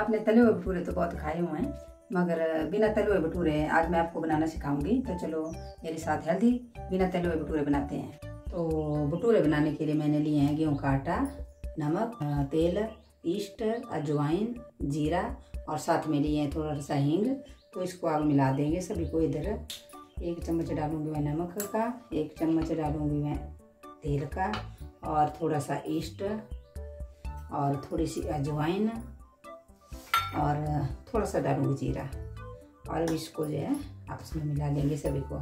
आपने तले हुए भटूरे तो बहुत खाए हुए हैं, मगर बिना तले हुए भटूरे आज मैं आपको बनाना सिखाऊंगी। तो चलो मेरे साथ हेल्दी बिना तले हुए भटूरे बनाते हैं। तो भटूरे बनाने के लिए मैंने लिए हैं गेहूं का आटा, नमक, तेल, ईस्ट, अजवाइन, जीरा और साथ में लिए हैं थोड़ा सा हींग। तो इसको आग मिला देंगे सभी को। इधर 1 चम्मच डालूंगी मैं नमक का, 1 चम्मच डालूंगी मैं तेल का और थोड़ा सा ईस्ट और थोड़ी सी अजवाइन और थोड़ा सा डालूंगी जीरा। और अब इसको जो है आपस में मिला देंगे सभी को।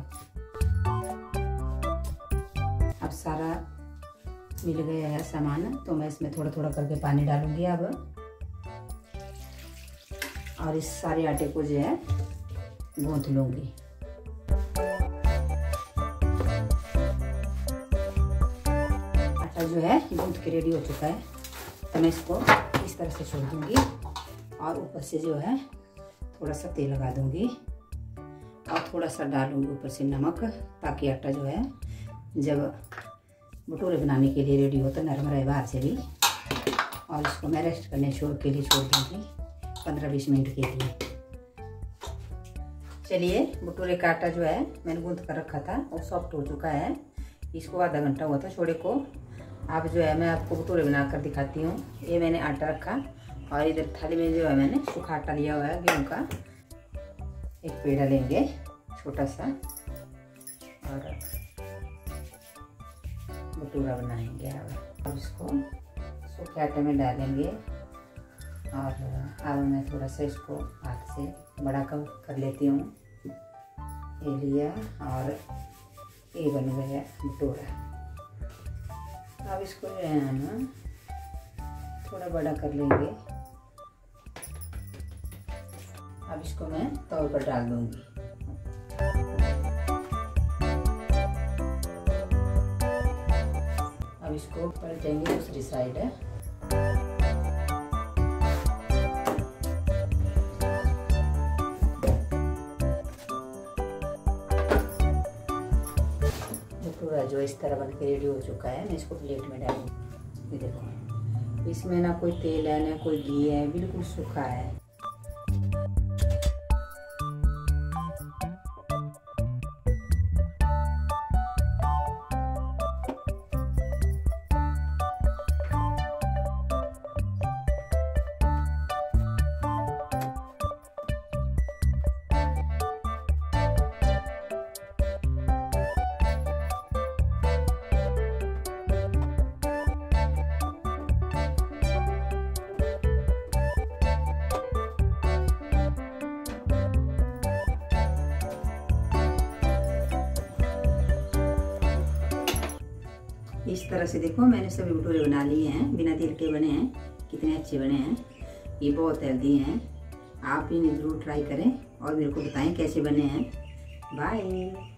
अब सारा मिल गया है सामान, तो मैं इसमें थोड़ा थोड़ा करके पानी डालूंगी अब। और इस सारे आटे को जो है गूंथ लूंगी। आटा जो है गूंथ के रेडी हो चुका है, तो मैं इसको इस तरह से छोड़ दूंगी और ऊपर से जो है थोड़ा सा तेल लगा दूंगी और थोड़ा सा डालूंगी ऊपर से नमक, ताकि आटा जो है जब भटूरे बनाने के लिए रेडी हो तो नरम रहे बाहर से भी। और इसको मैं रेस्ट करने के लिए छोड़ दूंगी 15-20 मिनट के लिए। चलिए भटूरे का आटा जो है मैंने गूंथ कर रखा था और सॉफ्ट हो चुका है। इसको आधा घंटा हुआ था छोड़े को। अब जो है मैं आपको भटूरे बना कर दिखाती हूँ। ये मैंने आटा रखा और इधर थाली में जो है मैंने सूखा आटा लिया हुआ है गेहूं का। एक पेड़ा लेंगे छोटा सा और भटूरा बनाएंगे। अब इसको सूखे आटे में डालेंगे और अब मैं थोड़ा सा इसको हाथ से बड़ा कर लेती हूँ। ये लिया और ये बन गया भटूरा। अब इसको जो है हम थोड़ा बड़ा कर लेंगे। अब इसको मैं तवे पर डाल दूंगी। अब इसको पलटेंगे दूसरी साइड है। भटूरा जो इस तरह बन के रेडी हो चुका है, मैं इसको प्लेट में डालूंगी। देखो इसमें ना कोई तेल है ना कोई घी है, बिल्कुल सूखा है। इस तरह से देखो मैंने सभी भटूरे बना लिए हैं, बिना तेल के बने हैं। कितने अच्छे बने हैं, ये बहुत हेल्दी हैं। आप इन्हें ज़रूर ट्राई करें और मेरे को बताएं कैसे बने हैं। बाय।